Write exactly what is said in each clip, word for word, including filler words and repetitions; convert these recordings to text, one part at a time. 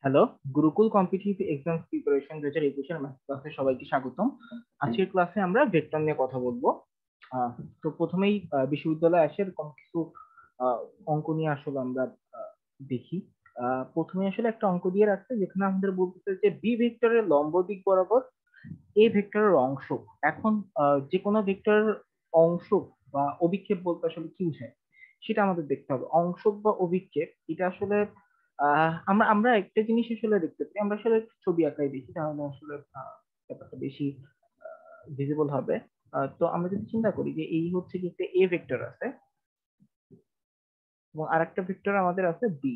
Hello, Gurukul competitive exam preparation দুই হাজার একুশের ম্যাথ ক্লাসে সবাইকে স্বাগতম। আজকের ক্লাসে আমরা ভেক্টর নিয়ে কথা বলবো। আহ, তো প্রথমেই আহ, বিশ্ববিদ্যালয়ে আসে এরকম কিছু আহ, অঙ্ক নিয়ে আসলে আমরা আহ, দেখি। আহ, প্রথমে আসলে একটা অঙ্ক দিয়ে রাখছে যেখানে আমাদের বলতেছে যে বি ভেক্টরের লম্ব দিক বরাবর এ ভেক্টরের অংশ। এখন আহ, যে কোনো ভেক্টরের অংশ বা অভিক্ষেপ বলতে আসলে কি বোঝায় সেটা আমাদের দেখতে হবে। অংশ বা অভিক্ষেপ এটা আসলে আহ আমরা আমরা একটা জিনিস আসলে দেখতে পাই, আমরা আসলে ছবি আঁকাই দেখি তাহলে আসলে আহ, ব্যাপারটা বেশি ভিজিবল হবে। আহ, তো আমরা যদি চিন্তা করি যে এই হচ্ছে কি একটা এ ভেক্টর আছে এবং আরেকটা ভেক্টর আমাদের আছে বি,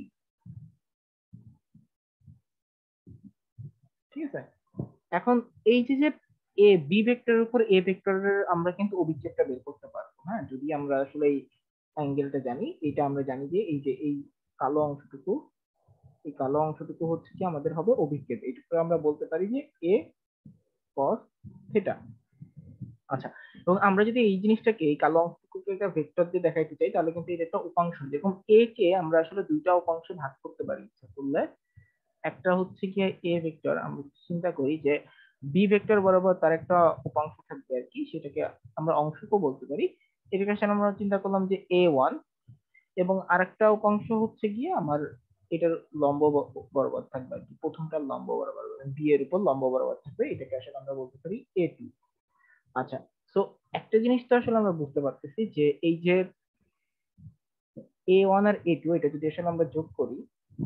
ঠিক আছে। এখন এই যে যে এ বি ভেক্টরের উপর এ ভেক্টরের আমরা কিন্তু অভিক্ষেপটা বের করতে পারবো, হ্যাঁ, যদি আমরা আসলে এই অ্যাঙ্গেলটা জানি। এটা আমরা জানি যে এই যে এই কালো অংশটুকু, এই কালো অংশটুকু হচ্ছে কি আমাদের হবে অভিক্ষেপ। এইটুকু আমরা বলতে পারি যে এ কস থিটা। আচ্ছা, এবং আমরা যদি এই জিনিসটাকে এই কালো অংশটুকুকে একটা ভেক্টর দিয়ে দেখাইতে চাই তাহলে কিন্তু এটা একটা উপাংশ, যেরকম এ কে আমরা আসলে দুইটা উপাংশে ভাগ করতে পারি ইচ্ছা করলে। একটা হচ্ছে গিয়ে এ ভেক্টর, আমরা চিন্তা করি যে বি ভেক্টর বরাবর তার একটা উপাংশ থাকবে আর কি, সেটাকে আমরা অংশকও বলতে পারি। এটাকে আসলে আমরা চিন্তা করলাম যে এ ওয়ান, এবং আরেকটা উপাংশ হচ্ছে গিয়ে আমার এটার লম্ব ব- বরাবর থাকবে আর কি, প্রথমটার লম্ব বরাবর বি এর উপর লম্ব বরাবর থাকবে, এটাকে আসলে আমরা বলতে পারি এ টু। আচ্ছা, তো একটা জিনিস তো আসলে আমরা বুঝতে পারতেছি যে এই যে এ ওয়ান আর এ টু এটা যদি আসলে আমরা যোগ করি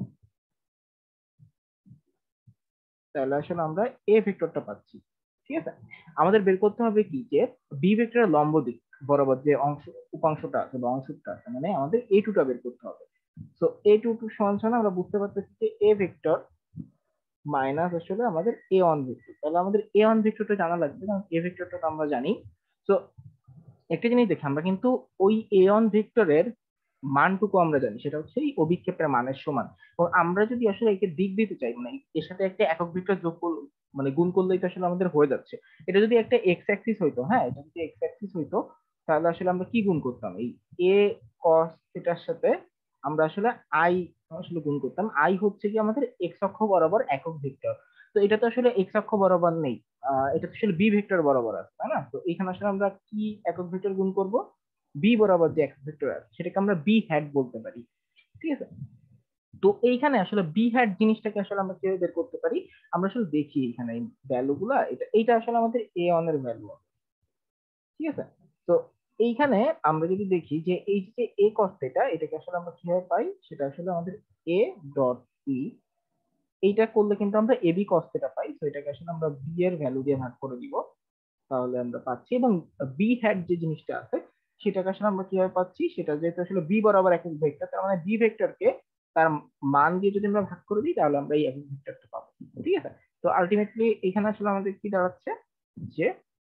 তাহলে আসলে আমরা এ ভেক্টরটা পাচ্ছি, ঠিক আছে। আমাদের বের করতে হবে কি যে বি ভেক্টরের লম্ব দিক বরাবর যে অংশ উপাংশটা আছে বা অংশটা আছে, মানে আমাদের এ টুটা বের করতে হবে। তো এ টু টু সমান সমান আমরা বুঝতে পারতেছি যে এ ভেক্টর মাইনাস আসলে আমাদের এ ওয়ান ভেক্টর, তাহলে আমাদের এ ওয়ান ভেক্টরটা জানা লাগবে কারণ এ ভেক্টরটা তো আমরা জানি। তো একটা জিনিস দেখি, আমরা কিন্তু ওই এ ওয়ান ভেক্টরের মানটুকু আমরা জানি, সেটা হচ্ছে এই অভিক্ষেপের মানের সমান। এবং আমরা যদি আসলে একে দিক দিতে চাই, মানে এর সাথে একটা একক ভেক্টর যোগ করলে মানে গুণ করলেই তো আসলে আমাদের হয়ে যাচ্ছে। এটা যদি একটা এক্স অ্যাক্সিস হইতো, হ্যাঁ, এটা যদি এক্স অ্যাক্সিস হইতো তাহলে আসলে আমরা কি গুণ করতাম, এই এ কস থিটার সাথে আমরা আসলে আই আসলে গুণ করতাম। আই হচ্ছে কি আমাদের এক্স অক্ষ বরাবর একক ভেক্টর। তো এটা তো আসলে এক্স অক্ষ বরাবর নেই, আহ এটা তো আসলে বি ভেক্টর বরাবর আছে, তাই না? তো এখানে আসলে আমরা কি একক ভেক্টর গুণ করব, বি বরাবর যে একক ভেক্টর আছে সেটাকে আমরা বি হ্যাট বলতে পারি, ঠিক আছে। তো এইখানে আসলে বি হ্যাট জিনিসটাকে আসলে আমরা কিভাবে বের করতে পারি, আমরা আসলে দেখি এখানে ভ্যালু গুলা, এটা এইটা আসলে আমাদের এ ওয়ান এর ভ্যালু, ঠিক আছে। তো এইখানে আমরা যদি দেখি যে এই যে এ কস থিটা এটাকে আসলে আমরা কিভাবে পাই, সেটা আসলে আমাদের এ ডট বি, এইটা করলে কিন্তু আমরা এবি কস থিটা পাই। তো এটাকে আসলে আমরা বি এর ভ্যালু দিয়ে ভাগ করে দিব, তাহলে আমরা পাচ্ছি। এবং বি হ্যাট যে জিনিসটা আছে সেটাকে আসলে আমরা কিভাবে পাচ্ছি, সেটা যেহেতু আসলে বি বরাবর একক ভেক্টর, তার মানে বি ভেক্টরকে তার মান দিয়ে যদি আমরা ভাগ করে দিই তাহলে আমরা এই একক ভেক্টরটা পাবো, ঠিক আছে। তো আলটিমেটলি এখানে আসলে আমাদের কি দাঁড়াচ্ছে যে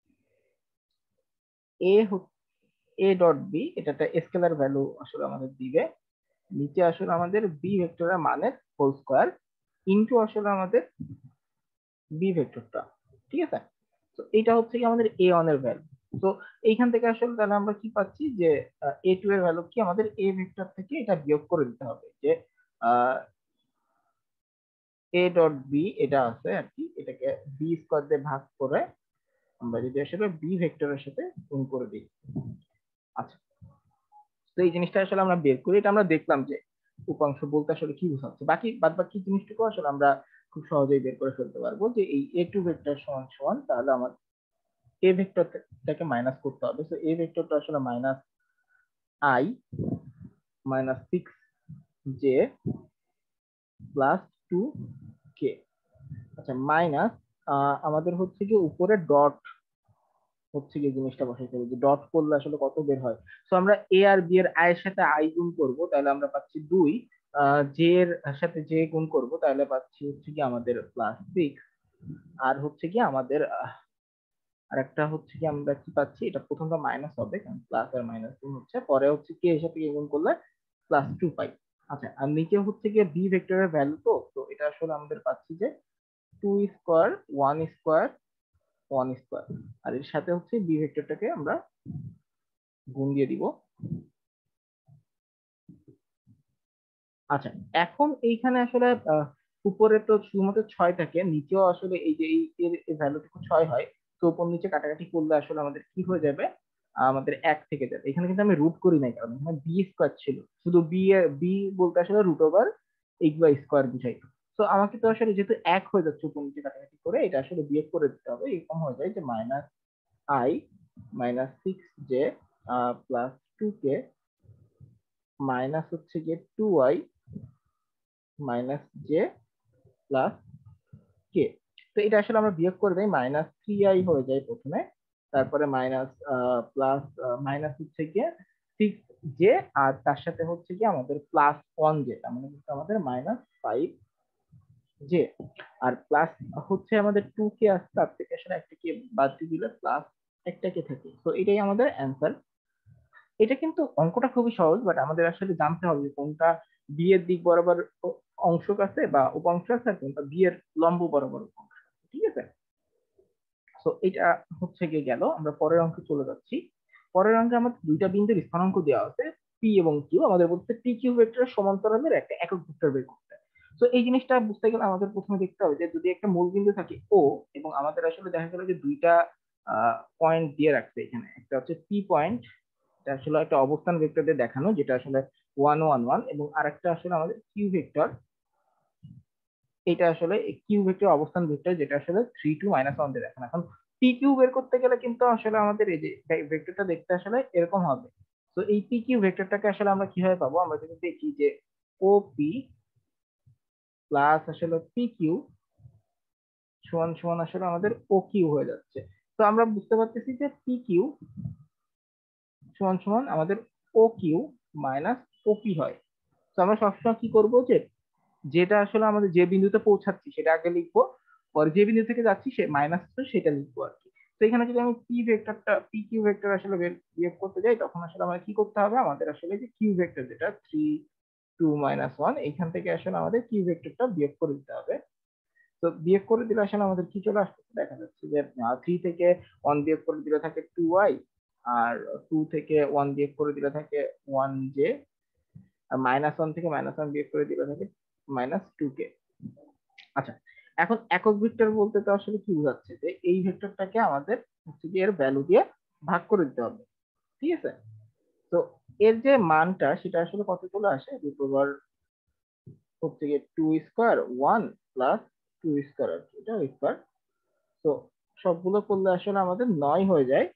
এ এ ডট বি এটা একটা স্কেলার ভ্যালু আসলে আমাদের দিবে, নিচে আসলে আমাদের বি ভেক্টরের মানের হোল স্কোয়ার ইনটু আসলে আমাদের বি ভেক্টরটা, ঠিক আছে। তো এটা হচ্ছে কি আমাদের এ ওয়ান এর ভ্যালু। তো এইখান থেকে আসলে তাহলে আমরা কি পাচ্ছি যে এ টু এর ভ্যালু কি আমাদের এ ভেক্টর থেকে এটা বিয়োগ করে দিতে হবে, যে এ ডট বি এটা আছে আর কি, এটাকে বি স্কোয়ার দিয়ে ভাগ করে আমরা যদি আসলে বি ভেক্টরের সাথে গুণ করে দিই। আচ্ছা, তো এই জিনিসটা আসলে আমরা বের করি, এটা আমরা দেখলাম যে উপাংশ বলতে আসলে কি বোঝাচ্ছে। বাকি বাদ বাকি জিনিসটুকু আসলে আমরা খুব সহজেই বের করে ফেলতে পারবো, যে এই এ টু ভেক্টর সমান সমান তাহলে আমার এ ভেক্টরটাকে মাইনাস করতে হবে। তো এ ভেক্টরটা আসলে minus I minus six J plus two K. আচ্ছা, মাইনাস আমাদের হচ্ছে কি উপরে ডট হচ্ছে কি জিনিসটা বসাইতে হবে, যে ডট করলে আসলে কত বের হয়। তো আমরা এ আর বি এর আই এর সাথে আই গুণ করব তাহলে আমরা পাচ্ছি দুই, জে এর সাথে জে গুণ করব তাহলে পাচ্ছি হচ্ছে কি আমাদের প্লাস সিক্স, আর হচ্ছে কি আমাদের আহ, আর একটা হচ্ছে কি আমরা কি পাচ্ছি, এটা প্রথমটা মাইনাস হবে কারণ প্লাস আর মাইনাস গুণ হচ্ছে, পরে হচ্ছে কি এর সাথে গুণ করলে প্লাস টু পাই। আচ্ছা, আর নিচে হচ্ছে কি বি ভেক্টরের ভ্যালু, তো তো এটা আসলে আমাদের পাচ্ছি যে two square one square one square, আর এর সাথে হচ্ছে বি ভেক্টরটাকে আমরা গুণ দিয়ে দিব। আচ্ছা, এখন এইখানে আসলে আহ, উপরে তো শুধুমাত্র ছয় থাকে, নিচেও আসলে এই যে এই এর ভ্যালুটুকু ছয় হয়, তো উপর নিচে কাটাকাটি করলে আসলে আমাদের কি হয়ে যাবে, আমাদের এক থেকে যাবে। এখানে কিন্তু আমি রুট করি নাই, কারণ এখানে বি স্কোয়ার ছিল, শুধু বি এর বি বলতে আসলে রুট ওভার এইগুলো স্কোয়ার বুঝাইতো। তো আমাকে তো আসলে যেহেতু এক হয়ে যাচ্ছে উপর নিচে কাটাকাটি করে, এটা আসলে বিয়োগ করে দিতে হবে। এরকম হয়ে যায় যে minus I minus six J plus two K minus হচ্ছে গিয়ে two I minus J plus K. তো এটা আসলে আমরা বিয়োগ করে দেই, মাইনাস থ্রি আই হয়ে যায় প্রথমে, তারপরে মাইনাস প্লাস মাইনাস হচ্ছে গিয়ে সিক্স জে, আর তার সাথে হচ্ছে গিয়ে আমাদের প্লাস ওয়ান জে, তার মানে হচ্ছে আমাদের মাইনাস ফাইভ জে, আর প্লাস হচ্ছে আমাদের টু কে আসছে, তার থেকে আসলে একটা কে বাদ দিয়ে দিলে প্লাস একটা কে থাকে। তো এটাই আমাদের অ্যান্সার। এটা কিন্তু অঙ্কটা খুবই সহজ, বাট আমাদের আসলে জানতে হবে যে কোনটা বি এর দিক বরাবর অ- অংশ আছে বা উপাংশ আছে, আর কোনটা বি এর লম্ব বরাবর উপাংশ আছে। ঠিক আছে, তো এটা হচ্ছে গিয়ে গেল। আমরা পরের অঙ্কে চলে যাচ্ছি। পরের অঙ্কে আমাদের দুইটা বিন্দুর স্থানাঙ্ক দেওয়া আছে, পি এবং কিউ। আমাদের বলতে পি কিউ ভেক্টরের সমান্তরালের একটা একক ভেক্টর বের করতে। তো এই জিনিসটা বুঝতে গেলে আমাদের প্রথমে দেখতে হবে যে যদি একটা মূল বিন্দু থাকে ও, এবং আমাদের আসলে দেখা গেল যে দুইটা পয়েন্ট দিয়ে রাখছে এখানে, একটা হচ্ছে পি পয়েন্ট, এটা আসলে একটা অবস্থান ভেক্টর দিয়ে দেখানো, যেটা আসলে ওয়ান ওয়ান ওয়ান, এবং আরেকটা আসলে আমাদের কিউ ভেক্টর, এটা আসলে কিউ ভেক্টর অবস্থান ভেক্টর, যেটা আসলে থ্রি টু মাইনাস ওয়ান দিয়ে দেখানো। এখন পি কিউ বের করতে গেলে কিন্তু আসলে আমাদের এই যে ভেক্টরটা দেখতে আসলে এরকম হবে। তো এই পি কিউ ভেক্টরটাকে আসলে আমরা কিভাবে পাবো, আমরা যদি দেখি যে ও পি প্লাস আসলে পি কিউ সমান সমান আসলে আমাদের ও কিউ হয়ে যাচ্ছে। তো আমরা বুঝতে পারতেছি যে পি কিউ সমান সমান আমাদের O Q minus O P হয়। তো আমরা সবসময় কি করবো, যে যেটা আসলে আমাদের যে বিন্দুতে পৌঁছাচ্ছি সেটা আগে লিখবো, পরে যে বিন্দু থেকে যাচ্ছি সে মাইনাস সেটা লিখবো আর কি। তো এখানে যদি আমি পি ভেক্টরটা পি কিউ ভেক্টর আসলে বের বিয়োগ করতে যাই, তখন আসলে আমাদের কি করতে হবে, আমাদের আসলে যে কিউ ভেক্টর যেটা থ্রি টু মাইনাস ওয়ান, এইখান থেকে আসলে আমাদের কিউ ভেক্টরটা বিয়োগ করে দিতে হবে। তো বিয়োগ করে দিলে আসলে আমাদের কি চলে আসছে, দেখা যাচ্ছে যে থ্রি থেকে ওয়ান বিয়োগ করে দিলে থাকে টু ওয়াই, আর টু থেকে ওয়ান বিয়োগ করে দিলে থাকে ওয়ান জে, আর মাইনাস ওয়ান থেকে মাইনাস ওয়ান বিয়োগ করে দিলে থাকে মাইনাস টু কে। আচ্ছা, এখন একক ভেক্টর বলতে তো আসলে কি বোঝাচ্ছে, যে এই ভেক্টরটাকে আমাদের হচ্ছে কি এর ভ্যালু দিয়ে ভাগ করে দিতে হবে। ঠিক আছে, তো এর যে মানটা সেটা আসলে কত চলে আসে, রুট ওভার হচ্ছে গিয়ে two square one plus two square, আর কি এটা স্কোয়ার। তো সবগুলো করলে আসলে আমাদের নয় হয়ে যায়,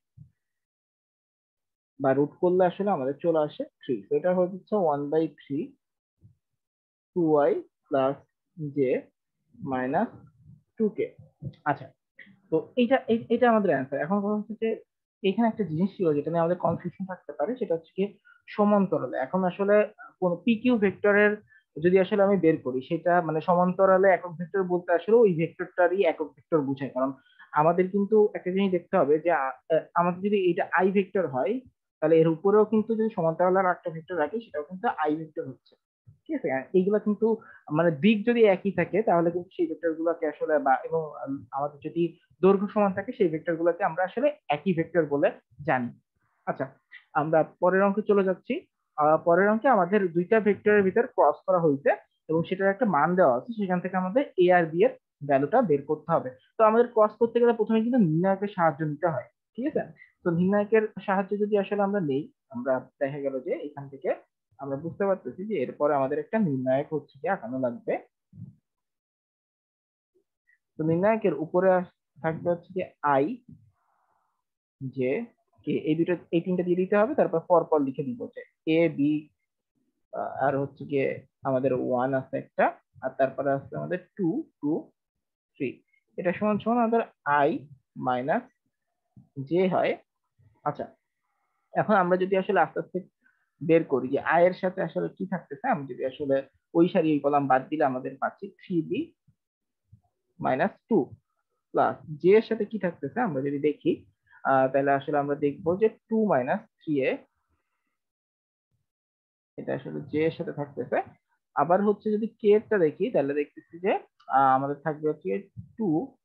বা রুট করলে আসলে আমাদের চলে আসে থ্রি। তো এটা হচ্ছে one by three two Y plus J minus two K. আচ্ছা, তো এইটা এই- এটা আমাদের অ্যান্সার। এখন কথা হচ্ছে যে এখানে একটা জিনিস ছিল যেটা নিয়ে আমাদের কনফিউশন থাকতে পারে, সেটা হচ্ছে কি সমান্তরালে। এখন আসলে কোন পিকিউ ভেক্টরের যদি আসলে আমি বের করি, সেটা মানে সমান্তরালে একক ভেক্টর বলতে আসলে ওই ভেক্টরটারই একক ভেক্টর বোঝায়। কারণ আমাদের কিন্তু একটা জিনিস দেখতে হবে যে আ- আ- আমাদের যদি এটা আই ভেক্টর হয়, তাহলে এর উপরেও কিন্তু যদি সমান্তরালে আর একটা ভেক্টর রাখি, সেটাও কিন্তু আই ভেক্টর হচ্ছে। ঠিক আছে, আর এইগুলা কিন্তু মানে দিক যদি একই থাকে, তাহলে কিন্তু সেই ভেক্টর গুলোকে আসলে বা এবং উম, আমাদের যদি দৈর্ঘ্য সমান থাকে, সেই ভেক্টর গুলোকে আমরা আসলে একই ভেক্টর বলে জানি। আচ্ছা, আমরা পরের অঙ্কে চলে যাচ্ছি। আহ, পরের অঙ্কে আমাদের দুইটা ভেক্টরের ভিতর ক্রস করা হয়েছে, এবং সেটার একটা মান দেওয়া আছে, সেখান থেকে আমাদের এ আর বি এর ভ্যালুটা বের করতে হবে। তো আমাদের ক্রস করতে গেলে প্রথমে কিন্তু নির্ণায়কের সাহায্য নিতে হয়। ঠিক আছে, তো নির্ণায়কের সাহায্য যদি আসলে আমরা নেই, আমরা দেখা গেল যে এখান থেকে আমরা বুঝতে পারতেছি যে এরপরে আমাদের একটা নির্ণায়ক হচ্ছে কি আঁকানো লাগবে। তো নির্ণায়কের উপরে আস- থাকবে হচ্ছে যে আই জে কে, এই দুটো এই তিনটা দিয়ে দিতে হবে, তারপর পর পর লিখে দিব যে এ বি, আর হচ্ছে গিয়ে আমাদের ওয়ান আছে একটা, আর তারপরে আছে আমাদের টু টু থ্রি। এটা সমান সমান আমাদের আই মাইনাস জে হয়। আচ্ছা, এখন আমরা যদি আসলে আস্তে আস্তে বের করি যে আই এর সাথে আসলে কি থাকতেছে, আমি যদি আসলে ওই সারি ওই কলাম বাদ দিলে আমাদের পাচ্ছি three B minus two, plus J এর সাথে কি থাকতেছে আমরা যদি দেখি, আহ তাহলে আসলে আমরা দেখবো যে টু মাইনাস থ্রি এ, এটা আসলে জে এর সাথে থাকতেছে। আবার হচ্ছে যদি কে এরটা দেখি, তাহলে দেখতেছি যে আহ, আমাদের থাকবে হচ্ছে টু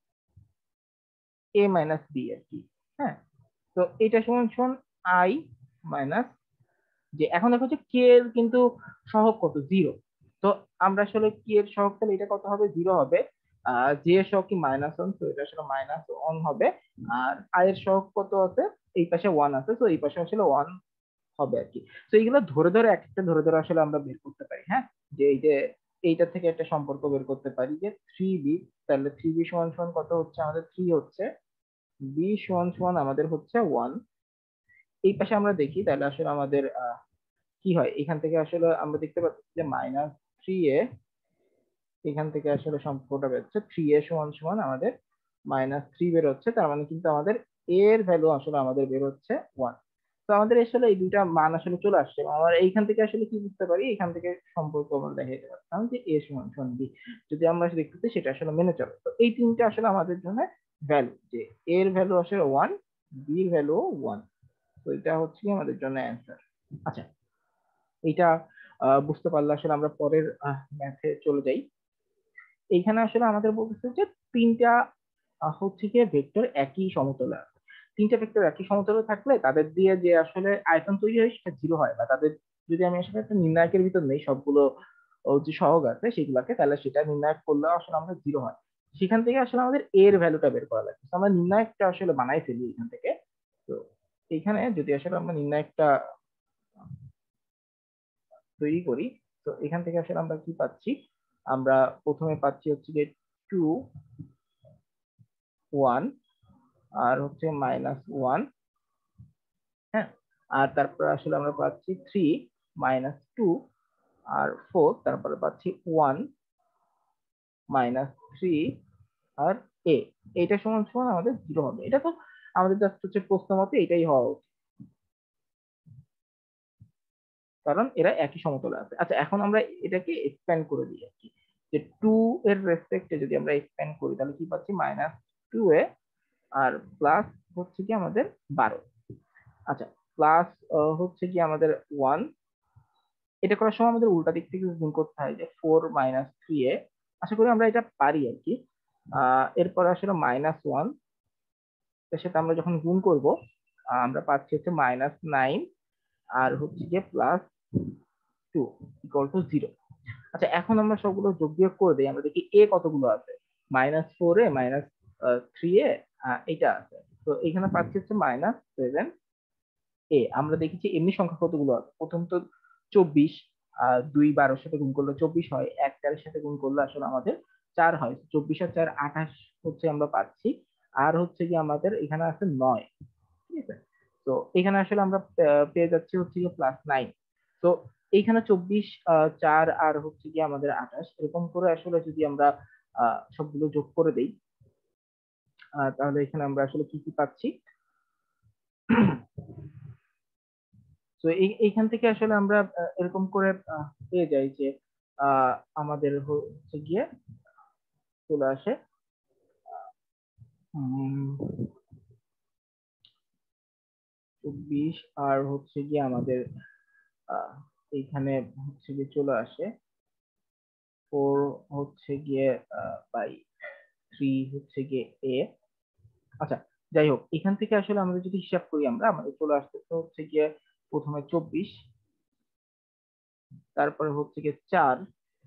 এ মাইনাস বি আর কি। হ্যাঁ, তো এটা সমান সমান আই মাইনাস যে, এখন দেখো যে কে এর কিন্তু সহগ কত, জিরো। তো আমরা আসলে কি এর সহগ তাহলে এটা কত হবে, জিরো হবে। আহ জি এর সহগ কি মাইনাস ওয়ান, তো এটা আসলে মাইনাস ওয়ান হবে। আর আই এর সহগ কত আছে, এই পাশে ওয়ান আছে, তো এই পাশে আসলে ওয়ান হবে আর কি। তো এইগুলো ধরে ধরে এক একটা ধরে ধরে আসলে আমরা বের করতে পারি। হ্যাঁ, যে এই যে এইটা থেকে একটা সম্পর্ক বের করতে পারি যে থ্রি বি, তাহলে থ্রি বি সমান সমান কত হচ্ছে আমাদের, থ্রি হচ্ছে, বি সমান সমান আমাদের হচ্ছে ওয়ান। এই পাশে আমরা দেখি তাহলে আসলে আমাদের আহ, কি হয়, এখান থেকে আসলে আমরা দেখতে পাচ্ছি যে মাইনাস থ্রি এ, এখান থেকে আসলে সম্পর্কটা বেরোচ্ছে থ্রি এ সমান সমান আমাদের মাইনাস থ্রি বেরোচ্ছে, তার মানে কিন্তু আমাদের এর ভ্যালু আসলে আমাদের বেরোচ্ছে ওয়ান। তো আমাদের আসলে এই দুইটা মান আসলে চলে আসছে, আমরা এইখান থেকে আসলে কি বুঝতে পারি, এখান থেকে সম্পর্ক আমরা দেখাতে পারতাম যে এ সমান সমান বি, যদি আমরা দেখতেছি সেটা আসলে মেনে চলে। তো এই তিনটা আসলে আমাদের জন্য ভ্যালু, যে এর ভ্যালু আসলে ওয়ান, বির ভ্যালু ওয়ান। তো এটা হচ্ছে কি আমাদের জন্য অ্যান্সার। আচ্ছা, এটা আহ, বুঝতে পারলে আসলে আমরা পরের ম্যাথে চলে যাই। এইখানে আসলে আমাদের বলতেছে যে তিনটা আহ, হচ্ছে গিয়ে ভেক্টর একই সমতলে আছে। তিনটা ভেক্টর একই সমতলে থাকলে তাদের দিয়ে যে আসলে আয়তন তৈরি হয় সেটা জিরো হয়, বা তাদের যদি আমি আসলে একটা নির্ণায়কের ভিতর নেই সবগুলো ও যে সহগ আছে সেগুলাকে, তাহলে সেটা নির্ণায়ক করলে আসলে আমাদের জিরো হয়। সেখান থেকে আসলে আমাদের এর ভ্যালুটা বের করা লাগবে। তো আমরা নির্ণায়কটা আসলে বানাই ফেলি এখান থেকে। তো এইখানে যদি আসলে আমরা নির্ণায়কটা তৈরি করি, তো এখান থেকে আসলে আমরা কি পাচ্ছি, আমরা প্রথমে পাচ্ছি হচ্ছে যে টু, ওয়ান, আর হচ্ছে মাইনাস ওয়ান। হ্যাঁ, আর তারপরে আসলে আমরা পাচ্ছি থ্রি, মাইনাস টু, আর ফোর, তারপরে পাচ্ছি ওয়ান, মাইনাস থ্রি, আর এ। এইটা সমান সমান আমাদের জিরো হবে। এটা তো আমাদের জাস্ট হচ্ছে প্রশ্ন মতে এটাই হওয়া উচিত, কারণ এরা একই সমতলে আছে। আচ্ছা, এখন আমরা এটাকে এক্সপ্যান্ড করে দিই আর কি, যে টু এর রেসপেক্টে যদি আমরা এক্সপ্যান্ড করি তাহলে কি পাচ্ছি, মাইনাস টু এ, আর প্লাস হচ্ছে কি আমাদের বারো। আচ্ছা, প্লাস হচ্ছে কি আমাদের ওয়ান। এটা করার সময় আমাদের উল্টা দিক থেকে গুণ করতে হয়, যে ফোর মাইনাস থ্রি এ। আশা করি আমরা এটা পারি আর কি। আহ এরপর আসলে মাইনাস ওয়ান এর সাথে আমরা যখন গুণ করব, আহ, আমরা পাচ্ছি হচ্ছে মাইনাস নাইন, আর হচ্ছে যে plus two equal to zero. আচ্ছা, এখন আমরা সবগুলো যোগ বিয়োগ করে দিই, আমরা দেখি এ কতগুলো আছে, minus four A, minus three A, এটা আছে। তো এখানে পাচ্ছি হচ্ছে মাইনাস সেভেন এ। আমরা দেখেছি এমনি সংখ্যা কতগুলো আছে, প্রথম তো চব্বিশ, আহ দুই বারোর সাথে গুণ করলে চব্বিশ হয়, এক চারের সাথে গুণ করলে আসলে আমাদের চার হয়, চব্বিশ আর চার আঠাশ হচ্ছে আমরা পাচ্ছি। আর হচ্ছে কি আমাদের এখানে আছে নয়, ঠিক আছে। তো এখানে আসলে আমরা আহ, পেয়ে যাচ্ছি হচ্ছে কি প্লাস নাইন। তো এইখানে চব্বিশ, আহ, চার, আর হচ্ছে কি আমাদের আঠাশ, এরকম করে আসলে যদি আমরা আহ সবগুলো যোগ করে দেই, আহ, তাহলে এখানে আমরা আসলে কি কি পাচ্ছি। তো এই এইখান থেকে আসলে আমরা আহ, এরকম করে আহ, পেয়ে যাই যে আহ, আমাদের হচ্ছে গিয়ে চলে আসে চব্বিশ, আর হচ্ছে গিয়ে আমাদের আহ, এইখানে হচ্ছে গিয়ে চলে আসে ফোর, হচ্ছে গিয়ে বাই থ্রি, হচ্ছে গিয়ে এ। আচ্ছা, যাই হোক, এখান থেকে আসলে আমরা যদি হিসাব করি, আমরা আমাদের চলে আসতে হচ্ছে গিয়ে প্রথমে চব্বিশ, তারপরে হচ্ছে গিয়ে চার,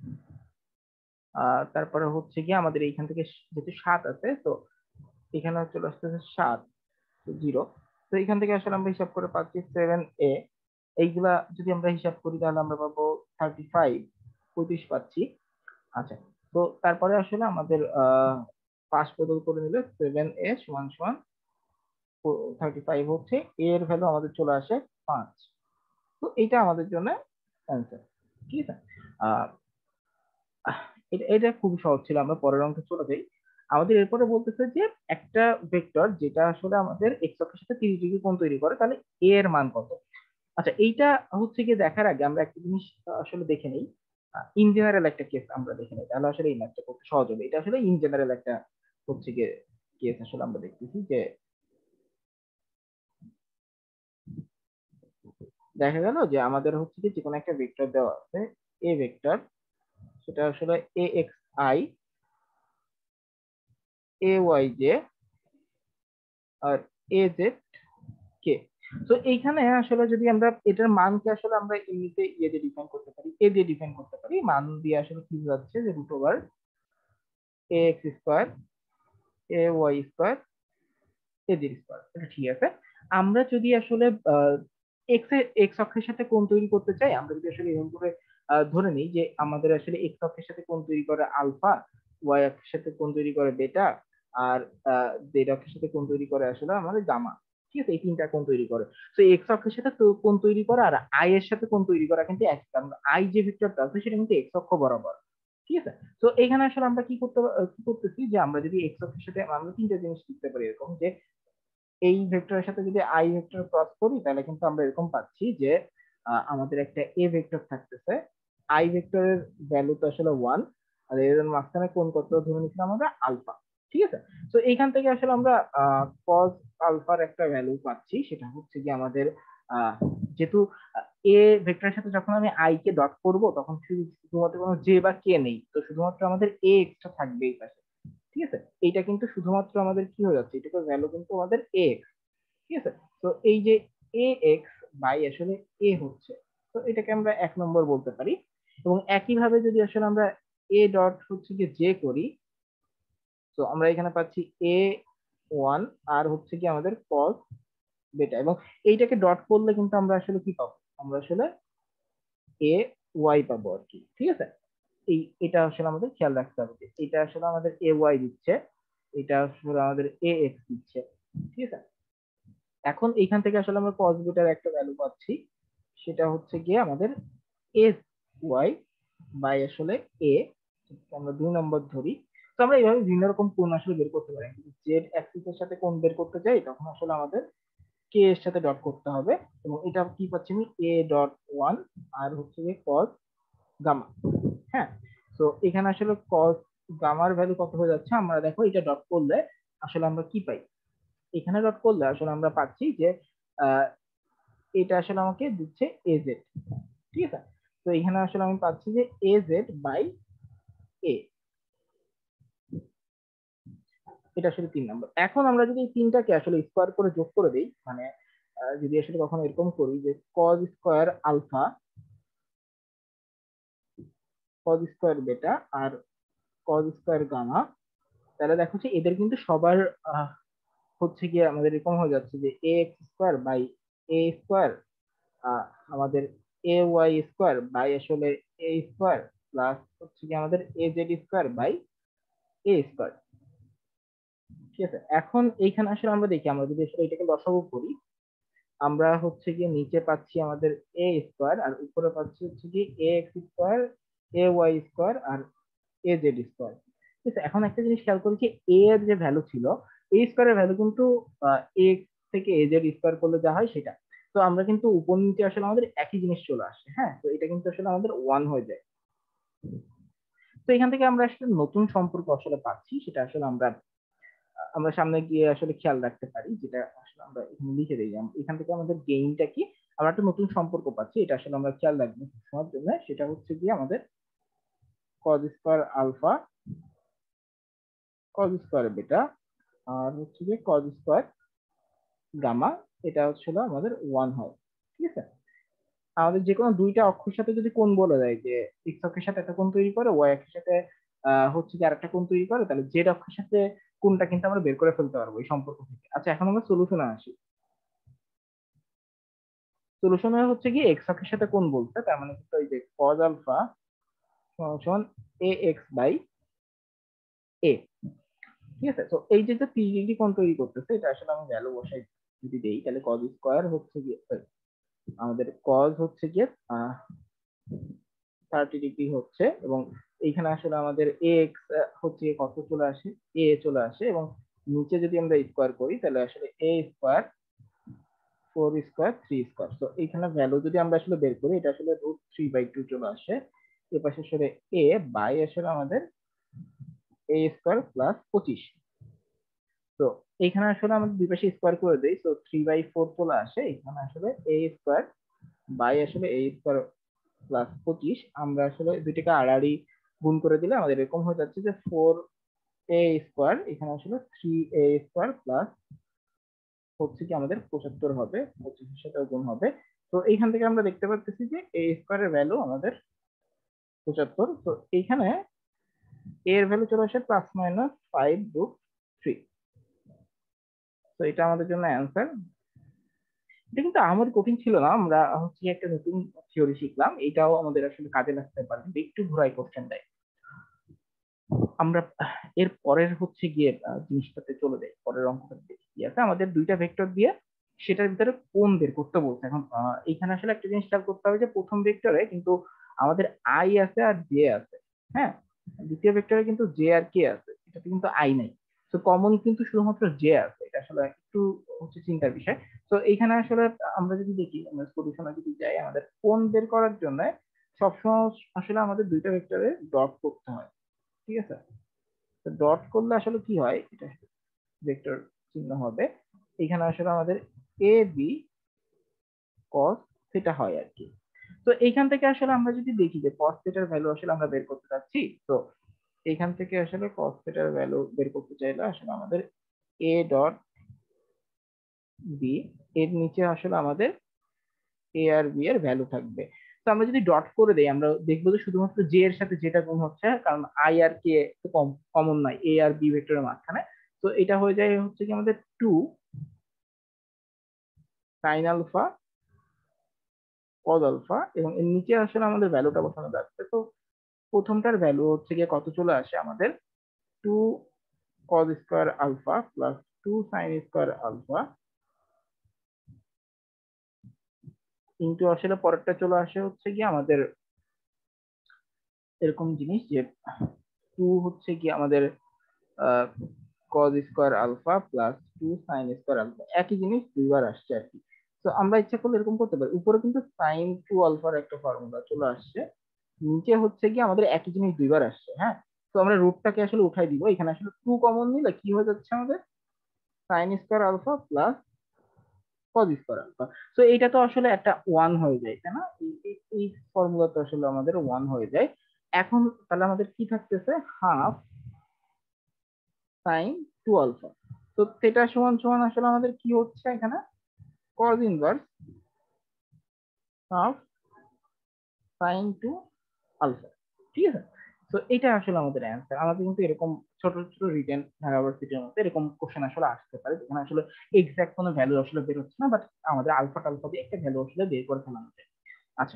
আহ তারপরে হচ্ছে গিয়ে আমাদের এইখান থেকে যেহেতু সাত আছে, তো এখানে চলে আসতেছে সাত, জিরো। তো এখান থেকে আসলে আমরা হিসাব করে পাচ্ছি সেভেন এ। এইগুলা যদি আমরা হিসাব করি তাহলে আমরা পাবো থার্টি ফাইভ, পঁয়ত্রিশ পাচ্ছি। আচ্ছা, তো তারপরে আসলে আমাদের আহ পাশ বদল করে নিলে সেভেন এ সমান সমান থার্টি ফাইভ হচ্ছে, এ এর ভ্যালু আমাদের চলে আসে পাঁচ। তো এটা আমাদের জন্য অ্যান্সার, ঠিক আছে। আহ এটা এটা খুবই সহজ ছিল, আমরা পরের অঙ্কে চলে যাই। আমাদের এরপরে বলতেছে যে একটা ভেক্টর যেটা আসলে আমাদের এক্স অক্ষের সাথে তিরিশ ডিগ্রি কোণ তৈরি করে, তাহলে এ এর মান কত। আচ্ছা, এইটা হচ্ছে গিয়ে দেখার আগে আমরা একটা জিনিস আসলে দেখে নেই, ইন জেনারেল একটা কেস আমরা দেখে নেই, তাহলে আসলে এই ম্যাথটা করতে সহজ হবে। এটা আসলে ইন জেনারেল একটা হচ্ছে গিয়ে কেস আসলে আমরা দেখতেছি, যে দেখা গেল যে আমাদের হচ্ছে কি যে কোনো একটা ভেক্টর দেওয়া আছে, এ ভেক্টর, সেটা আসলে A X I, A Y J, আর এ জেড কে। তো এইখানে আসলে যদি আমরা এটার মানকে আসলে আমরা এমনিতে ইয়ে দিয়ে ডিফাইন করতে পারি, এ দিয়ে ডিফাইন করতে পারি, মান দিয়ে আসলে কি যাচ্ছে যে root over A X square A Y square A G square, এটা ঠিক আছে। আমরা যদি আসলে এক্স এক্স অক্ষের সাথে কোণ তৈরি করতে চাই, আমরা যদি আসলে এরকম করে আহ, ধরে নিই যে আমাদের আসলে এক্স অক্ষের সাথে কোণ তৈরি করে আলফা, ওয়াই অক্ষের সাথে কোণ তৈরি করে বেটা, আর জেড অক্ষের সাথে কোণ তৈরি করে আসলে আমাদের গামা। ঠিক আছে, এই তিনটা কোণ তৈরি করে। তো এক্স অক্ষের সাথে তো কোণ তৈরি করা আর আই এর সাথে কোণ তৈরি করা কিন্তু এক, কারণ আই যে ভেক্টরটা আছে সেটা কিন্তু এক্স অক্ষ বরাবর। ঠিক আছে, তো এখানে আসলে আমরা কি করতে কি করতেছি যে আমরা যদি এক্স অক্ষের সাথে আমরা তিনটা জিনিস লিখতে পারি এরকম, যে এই ভেক্টরের সাথে যদি আই ভেক্টর ক্রস করি তাহলে কিন্তু আমরা এরকম পাচ্ছি যে আহ, আমাদের একটা এ ভেক্টর থাকতেছে, আই ভেক্টরের ভ্যালু তো আসলে ওয়ান, আর এর মাঝখানে কোন কত ধরে নিচ্ছিলাম আমরা আলফা। ঠিক আছে, তো এইখান থেকে আসলে আমরা কজ আলফার একটা ভ্যালু পাচ্ছি, সেটা হচ্ছে কি আমাদের আহ, যেহেতু এ ভেক্টরের সাথে যখন আমি আই কে ডট করব তখন শুধু শুধুমাত্র কোনো জে বা কে নেই, তো শুধুমাত্র আমাদের এ এক্সট্রা থাকবে এই পাশে। ঠিক আছে, এইটা কিন্তু শুধুমাত্র আমাদের কি হয়ে যাচ্ছে, এটাকে ভ্যালু কিন্তু আমাদের এ এক্স। ঠিক আছে, তো এই যে এ এক্স বাই আসলে এ হচ্ছে, তো এটাকে আমরা এক নম্বর বলতে পারি। এবং একইভাবে যদি আসলে আমরা এ ডট হচ্ছে কি জে করি, তো আমরা এখানে পাচ্ছি এ ওয়ান আর হচ্ছে কি আমাদের কস বেটা, এবং এইটাকে ডট করলে কিন্তু আমরা আসলে কি পাবো, আমরা আসলে এ ওয়াই পাবো আর কি। ঠিক আছে, এই এটা আসলে আমাদের খেয়াল রাখতে হবে যে এটা আসলে আমাদের এ ওয়াই দিচ্ছে, এটা আসলে আমাদের এ এক্স দিচ্ছে। ঠিক আছে, এখন এইখান থেকে আসলে আমরা cos বিটার একটা ভ্যালু পাচ্ছি, সেটা হচ্ছে গিয়ে আমাদের এস ওয়াই বাই আসলে এ, আমরা দুই নম্বর ধরি। তো আমরা এইভাবে বিভিন্ন রকম কোণ আসলে বের করতে পারি, জেড অ্যাক্সিস এর সাথে কোণ বের করতে চাই তখন আসলে আমাদের কে এর সাথে ডট করতে হবে, এবং এটা কি পাচ্ছি আমি এ ডট ওয়ান আর হচ্ছে গিয়ে cos গামা। হ্যাঁ, তো এখানে আসলে cos গামার ভ্যালু কত হয়ে যাচ্ছে, আমরা দেখো এটা ডট করলে আসলে আমরা কি পাই, এখানে ডট করলে আসলে আমরা পাচ্ছি যে আহ, এটা আসলে আমাকে দিচ্ছে এজেড। ঠিক আছে, তো এখানে আসলে আমি পাচ্ছি যে এজেড বাই এ, এটা আসলে তিন নম্বর। এখন আমরা যদি এই তিনটাকে আসলে স্কোয়ার করে যোগ করে দিই, মানে আহ, যদি আসলে কখনো এরকম করি যে cos square alpha, cos square beta আর কজ স্কোয়ার গামা, তাহলে দেখো যে এদের কিন্তু সবার আহ, হচ্ছে গিয়ে আমাদের এরকম হয়ে যাচ্ছে যে A X square by A square, আমাদের এ ওয়াই স্কোয়ার বাই আসলে এ স্কোয়ার প্লাস হচ্ছে কি আমাদের A Z square by A square. ঠিক আছে, এখন এইখানে আসলে আমরা দেখি আমরা যদি আসলে এটাকে লসাগু করি, আমরা হচ্ছে গিয়ে নিচে পাচ্ছি আমাদের এ স্কোয়ার আর উপরে পাচ্ছি হচ্ছে কি A X square A Y square আর এ জেড স্কোয়ার। ঠিক আছে, এখন একটা জিনিস খেয়াল করি যে এ এর যে ভ্যালু ছিল, এ স্কোয়ারের ভ্যালু কিন্তু এ থেকে এ জেড স্কোয়ার করলে যা হয় সেটা, তো আমরা কিন্তু উপর নিচে আসলে আমাদের একই জিনিস চলে আসে। হ্যাঁ, তো এটা কিন্তু আসলে আমাদের ওয়ান হয়ে যায়। তো এখান থেকে আমরা আসলে নতুন সম্পর্ক আসলে পাচ্ছি, সেটা আসলে আমরা আমরা সামনে গিয়ে আসলে খেয়াল রাখতে পারি, যেটা আসলে আমরা এখানে লিখে দিই। আম- এখান থেকে আমাদের গেইনটা কি, আমরা একটা নতুন সম্পর্ক পাচ্ছি, এটা আসলে আমরা খেয়াল রাখবো সবার জন্য, সেটা হচ্ছে গিয়ে আমাদের cos square alpha cos square beta আর হচ্ছে গিয়ে কজ স্কোয়ার গামা, এটা হচ্ছে আমাদের ওয়ান হয়। ঠিক আছে, আমাদের যে কোনো দুইটা অক্ষের সাথে যদি কোণ বলে দেয় যে এক্স অক্ষের সাথে একটা কোণ তৈরি করে, ওয়াই অক্ষের সাথে আহ, হচ্ছে যে আরেকটা কোণ তৈরি করে, তাহলে জেড অক্ষের সাথে কোণটা কিন্তু আমরা বের করে ফেলতে পারবো এই সম্পর্ক থেকে। আচ্ছা, এখন আমরা সলিউশনে আসি। সলিউশনে হচ্ছে কি এক্স অক্ষের সাথে কোণ বলতে, তার মানে কিন্তু ওই যে কজ আলফা সমান এ এক্স বাই এ। ঠিক আছে, তো এই যে থ্রি ডিগ্রি কোণ তৈরি করতেছে, এটা আসলে আমি ভ্যালু বসাই যদি দেই, তাহলে কজ স্কোয়ার হচ্ছে গিয়ে sorry, আমাদের কজ হচ্ছে গিয়ে থার্টি ডিগ্রি হচ্ছে, এবং এইখানে আসলে আমাদের এ এক্স হচ্ছে গিয়ে কত চলে আসে, এ চলে আসে, এবং নিচে যদি আমরা স্কোয়ার করি তাহলে আসলে A square four square three square, তো এইখানে ভ্যালু যদি আমরা আসলে বের করি এটা আসলে রুট থ্রি বাই টু চলে আসে। এ পাশে আসলে এ বাই আসলে আমাদের এ স্কোয়ার প্লাস পঁচিশ। তো এখানে আসলে আমাদের দুই পাশে স্কোয়ার করে দেই, তো থ্রি বাই ফোর চলে আসে, এখানে আসলে এ স্কোয়ার বাই আসলে এ স্কোয়ার প্লাস পঁচিশ, আমরা আসলে দুইটাকে আড়াআড়ি গুণ করে দিলে আমাদের এরকম হয়ে যাচ্ছে যে ফোর এ স্কোয়ার, এখানে আসলে থ্রি এ স্কোয়ার প্লাস হচ্ছে কি আমাদের পঁচাত্তর হবে, পঁচিশের সাথে গুণ হবে। তো এইখান থেকে আমরা দেখতে পাচ্ছি যে এ স্কোয়ারের ভ্যালু আমাদের পঁচাত্তর। তো এইখানে এর ভ্যালু চলে আসে plus minus five root three. তো এটা আমাদের জন্য অ্যান্সার। এটা কিন্তু আমার কঠিন ছিল না, আমরা হচ্ছে একটা নতুন থিওরি শিখলাম, এটাও আমাদের আসলে কাজে লাগতে পারে, একটু ঘোরাই কোশ্চেন দেয়। আমরা এর পরের হচ্ছে গিয়ে জিনিসটাতে চলে যাই, পরের অঙ্কটা দেখি কি আছে। আমাদের দুইটা ভেক্টর দিয়ে সেটার ভিতরে কোণ বের করতে বলছে। এখন এইখানে আসলে একটা জিনিস খেয়াল করতে হবে যে প্রথম ভেক্টরে কিন্তু আমাদের আই আছে আর জে আছে, হ্যাঁ। দ্বিতীয় ভেক্টরে কিন্তু জে আর কে আছে, এটাতে কিন্তু আই নাই। তো কমন কিন্তু শুধুমাত্র জে আছে, এটা আসলে একটু হচ্ছে চিন্তার বিষয়। তো এইখানে আসলে আমরা যদি দেখি, আমরা সলিউশনে যদি যাই, আমাদের কোণ বের করার জন্য সবসময় আসলে আমাদের দুইটা ভেক্টরে ডট করতে হয়, ঠিক আছে। তো ডট করলে আসলে কি হয়, এটা ভেক্টর চিহ্ন হবে, এখানে আসলে আমাদের এ বি কস থিটা হয় আর কি। তো এইখান থেকে আসলে আমরা যদি দেখি যে কস থিটার ভ্যালু আসলে আমরা বের করতে চাচ্ছি, তো এইখান থেকে আসলে কস থিটার ভ্যালু বের করতে চাইলে আসলে আমাদের এ ডট বি এর নিচে আসলে আমাদের এ আর বি এর ভ্যালু থাকবে। তো আমরা যদি ডট করে দেই, আমরা দেখবো যে শুধুমাত্র জে এর সাথে যেটা গুণ হচ্ছে, কারণ আই আর কে কমন নাই এ আর বি ভেক্টরের মাঝখানে। তো এটা হয়ে যায় হচ্ছে কি আমাদের two sine alpha cos alpha, এবং এর নিচে আসলে আমাদের ভ্যালুটা বসানো যাচ্ছে। তো প্রথমটার ভ্যালু হচ্ছে গিয়ে কত চলে আসে আমাদের, two cos square alpha plus two sine square alpha into আসলে পরেরটা চলে আসে হচ্ছে গিয়ে আমাদের এরকম জিনিস যে টু হচ্ছে কি আমাদের cos square alpha plus two sine square alpha, একই জিনিস দুইবার আসছে আর কি। তো আমরা ইচ্ছা করলে এরকম করতে পারি, উপরে কিন্তু সাইন টু আলফার একটা ফর্মুলা চলে আসছে, নিচে হচ্ছে কি আমাদের একই জিনিস দুইবার আসছে, হ্যাঁ। তো আমরা রুটটাকে আসলে উঠাই দিব, এখানে আসলে টু কমন নিলে কি হয়ে যাচ্ছে আমাদের sine square alpha plus cos square alpha. তো এইটা তো আসলে একটা ওয়ান হয়ে যায়, তাই না, এই ফর্মুলা তো আসলে আমাদের ওয়ান হয়ে যায়। এখন তাহলে আমাদের কি থাকতেছে, হাফ সাইন টু আলফা। তো থিটা সমান সমান আসলে আমাদের কি হচ্ছে এখানে, cos inverse half sine two alpha, ঠিক আছে। তো এটা আসলে আমাদের অ্যান্সার। আমাদের কিন্তু এরকম ছোট ছোট রিটেন ঢাকা ভার্সিটির মধ্যে এরকম কোশ্চেন আসলে আসতে পারে, যেখানে আসলে এক্সাক্ট কোনো ভ্যালু আসলে বের হচ্ছে না, বাট আমাদের আলফা টালফা দিয়ে একটা ভ্যালু আসলে বের করে ফেলানো যায়। আচ্ছা,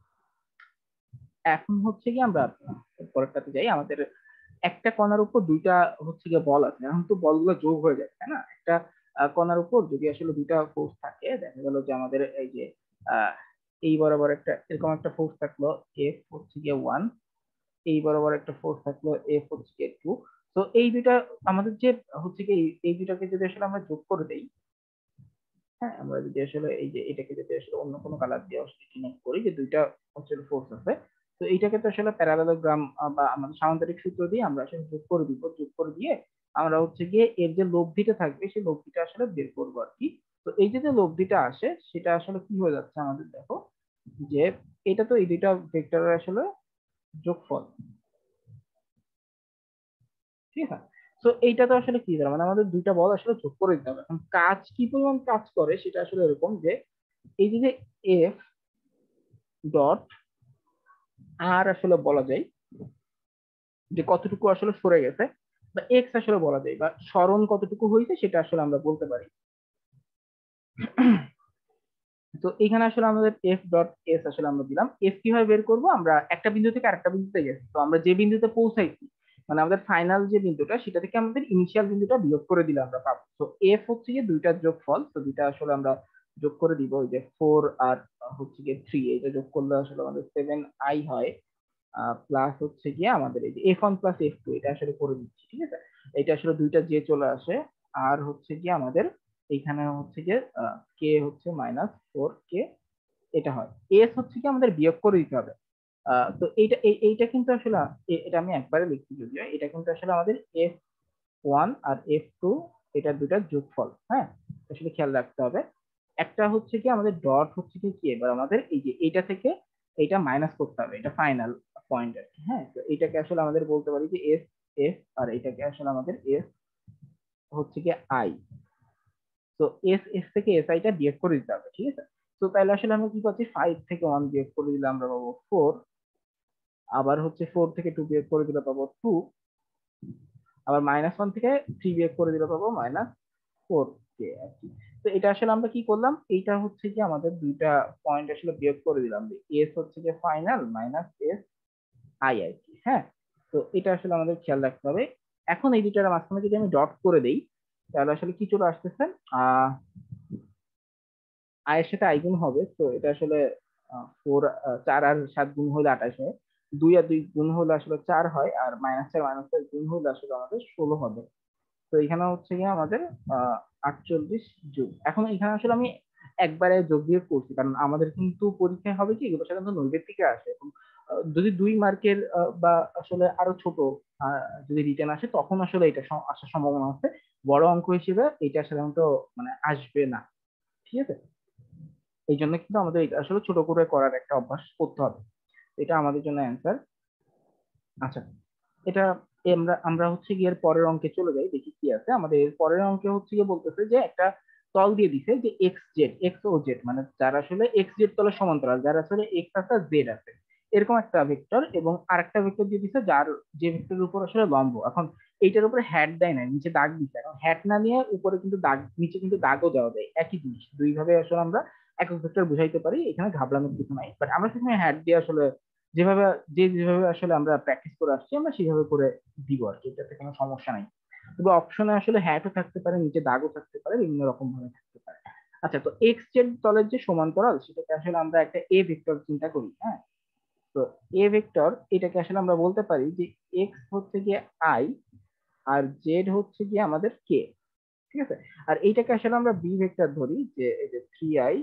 এখন হচ্ছে কি আমরা পরেরটাতে যাই। আমাদের একটা কণার উপর দুইটা হচ্ছে গিয়ে বল আছে, এখন তো বলগুলো যোগ হয়ে যায়, তাই না। একটা কণার উপর যদি আসলে দুইটা ফোর্স থাকে, দেখা গেল যে আমাদের এই যে আহ এই বরাবর একটা এরকম একটা ফোর্স থাকলো, এফ হচ্ছে গিয়ে ওয়ান, এই বরাবর একটা ফোর্স থাকলো, এফ হচ্ছে গিয়ে টু। তো এই দুইটা আমাদের যে হচ্ছে কি এই দুইটাকে যদি আসলে আমরা যোগ করে দেই, হ্যাঁ, আমরা যদি আসলে এই যে এটাকে যদি আসলে অন্য কোনো কালার দিয়ে ডিনোট করি, যে দুইটা হচ্ছে ফোর্স আছে, তো এইটাকে তো আসলে প্যারালেলোগ্রাম বা আমাদের সামান্তরিক সূত্র দিয়ে আমরা আসলে যোগ করে দিব, যোগ করে দিয়ে আমরা হচ্ছে গিয়ে এর যে লব্ধিটা থাকবে সেই লব্ধিটা আসলে বের করবো আর কি। তো এই যে যে লব্ধিটা আসে সেটা আসলে কি হয়ে যাচ্ছে আমাদের, দেখো যে এটা তো এই দুইটা ভেক্টরের আসলে যোগফল, ঠিক আছে। তো এইটা তো আসলে কি মানে আমাদের দুইটা বল আসলে যোগ করে দিতে হবে। এখন কাজ কি পরিমাণ কাজ করে সেটা আসলে এরকম যে এই যে এফ ডট আর আসলে বলা যায় যে কতটুকু আসলে সরে গেছে, বা এক্স আসলে বলা যায়, বা সরণ কতটুকু হয়েছে সেটা আসলে আমরা বলতে পারি। তো এখানে আসলে আমাদের এফ ডট এস আসলে আমরা দিলাম। এফ কিভাবে বের করবো, আমরা একটা বিন্দু থেকে আরেকটা বিন্দুতে গেছি, তো আমরা যে বিন্দুতে পৌঁছাইছি মানে আমাদের ফাইনাল যে বিন্দুটা সেটা থেকে আমাদের ইনিশিয়াল বিন্দুটা বিয়োগ করে দিলে আমরা পাবো। তো এফ হচ্ছে গিয়ে দুইটার যোগফল, তো দুইটা আসলে আমরা যোগ করে দিব, ওই যে ফোর আর হচ্ছে গিয়ে থ্রি, এটা যোগ করলে আসলে আমাদের সেভেন আই হয়, প্লাস হচ্ছে গিয়ে আমাদের এই যে F one plus F two, এটা আসলে করে দিচ্ছি, ঠিক আছে। এটা আসলে দুইটা যে চলে আসে, আর হচ্ছে গিয়ে আমাদের এইখানে হচ্ছে গিয়ে কে হচ্ছে মাইনাস ফোর কে, এটা হয়। এস হচ্ছে কি আমাদের বিয়োগ করে দিতে হবে। আহ, তো এইটা এই- এইটা কিন্তু আসলে এ- এটা আমি একবারে লিখছি যদিও, এটা কিন্তু আসলে আমাদের এফ ওয়ান আর এফ টু এটা দুটার যোগফল, হ্যাঁ, আসলে খেয়াল রাখতে হবে। একটা হচ্ছে কি আমাদের ডট হচ্ছে কি কি এবার আমাদের এই যে এইটা থেকে এইটা মাইনাস করতে হবে, এটা ফাইনাল পয়েন্ট আর কি, হ্যাঁ। তো এইটাকে আসলে আমাদের বলতে পারি যে এস এফ, আর এটাকে আসলে আমাদের এস হচ্ছে কি আই। তো এস এস থেকে এস আইটা বিয়োগ করে দিতে হবে, ঠিক আছে। তো তাহলে আসলে আমরা কি পাচ্ছি, ফাইভ থেকে ওয়ান বিয়োগ করে দিলে আমরা পাবো ফোর, আবার হচ্ছে ফোর থেকে টু বিয়োগ করে দিলে পাবো টু, আবার মাইনাস ওয়ান থেকে থ্রি বিয়োগ করে দিলে পাবো মাইনাস ফোর কে আর কি। তো এটা আসলে আমরা কি করলাম, এইটা হচ্ছে কি আমাদের দুইটা পয়েন্ট আসলে বিয়োগ করে দিলাম, এস হচ্ছে কি ফাইনাল মাইনাস এস আই আর কি। হ্যাঁ, তো এটা আসলে আমাদের খেয়াল রাখতে হবে। এখন এই দুইটার মাঝখানে যদি আমি ডট করে দেই, তাহলে আসলে কি চলে আসতেছে, আহ আয়ের সাথে আই গুণ হবে, তো এটা আসলে ফোর, চার আর সাত গুণ হলে আঠাশ হয়, দুই আর দুই গুণ হলে আসলে চার হয়, আর মাইনাস চার মাইনাস চার গুণ হলে আসলে আমাদের ষোলো হবে। তো এখানে হচ্ছে গিয়ে আমাদের আহ আটচল্লিশ যোগ, এখন এখানে আসলে আমি একবারে যোগ বিয়োগ করছি, কারণ আমাদের কিন্তু পরীক্ষায় হবে কি, এগুলো সাধারণত নৈবেত্তিকে আসে, এবং আহ, যদি দুই মার্কের বা আসলে আরো ছোট আহ, যদি রিটেন আসে, তখন আসলে এটা স- আসার সম্ভাবনা আছে। বড় অঙ্ক হিসেবে এটা সাধারণত মানে আসবে না, ঠিক আছে। এই জন্য কিন্তু আমাদের এটা আসলে ছোট করে করার একটা অভ্যাস করতে হবে। এটা আমাদের জন্য অ্যান্সার। আচ্ছা, এটা আমরা আমরা হচ্ছে গিয়ে এর পরের অঙ্কে চলে যাই, দেখি কি আছে আমাদের এর পরের অঙ্কে। হচ্ছে গিয়ে বলতেছে যে একটা তল দিয়ে দিছে যে এক্স জেড, এক্স ও জেড, মানে যার আসলে এক্স জেড তলের সমান্তরাল, যার আসলে এক্স আছে জেড আছে, এরকম একটা ভেক্টর, এবং আরেকটা ভেক্টর দিয়ে দিছে যার, যে ভেক্টরের উপর আসলে লম্ব। এখন এইটার উপরে হ্যাট দেয় না, নিচে দাগ দিচ্ছে। এখন হ্যাট না নিয়ে উপরে কিন্তু দাগ, নিচে কিন্তু দাগও দেওয়া যায়, একই জিনিস। দুই ভাবে আসলে আমরা একক ভেক্টর বুঝাইতে পারি, এখানে ঘাবড়ানোর কিছু নাই। বাট আমরা সেখানে হ্যাট দিয়ে আসলে যেভাবে, যে যেভাবে আসলে আমরা প্র্যাকটিস করে আসছি, আমরা সেভাবে করে দিব আর কি, এটাতে কোনো সমস্যা নাই। তবে অপশনে আসলে হ্যাটও থাকতে পারে, নিচে দাগও থাকতে পারে, বিভিন্ন রকম ভাবে থাকতে পারে। আচ্ছা, তো এক্স জেড তলের যে সমান্তরাল, সেটাকে আসলে আমরা একটা এ ভেক্টর চিন্তা করি। হ্যাঁ, তো এ ভেক্টর এটাকে আসলে আমরা বলতে পারি যে এক্স হচ্ছে গিয়ে আই, আর জেড হচ্ছে গিয়ে আমাদের কে, ঠিক আছে। আর এইটাকে আসলে আমরা বি ভেক্টর ধরি, যে এই যে three I